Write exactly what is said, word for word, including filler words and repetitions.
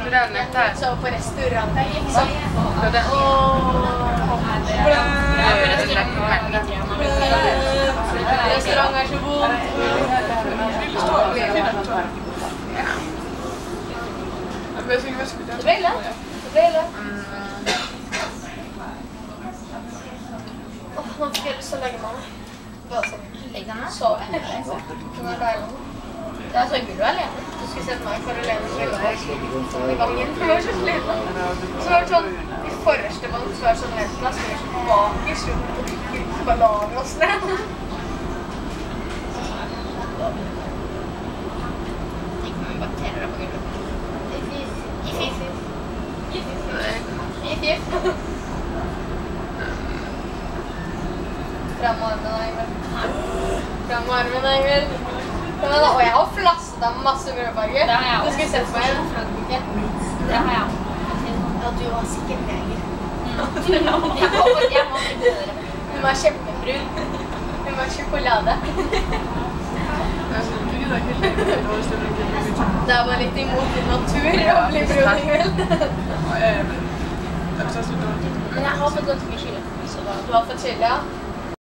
lägenhet där. Så på restaurang liksom. Ja, det. Restaurang är så god. Det blir lätt. Det blir lätt. Man fick lyst att lägga mig. Bara så. Lägga mig? Så. Det är så kul, eller? Du ska sätta mig för att lära mig i gången. Det var så sliten. Så var det sånn, i forreste vann så var det sånn lentplass, så var det sånn bak i slutten og ikke ballage og snett. Tenk meg bakterier på gulvet. I fif. I fif. I fif. Fram med armen, Engel. Fram med armen, Engel. Og jeg har flasset av masse brødfarger. Det har jeg også. Du skal sette meg i en fløtbukke. Det har jeg. Ja, du har sikkert neger. Jeg må ikke døre. Hun var kjempebrun. Hun var sjokolade. Det er bare litt imot din natur å bli brun, Engel. Men jeg har fått ganske mye chili. Så da... Du har fått chili, ja?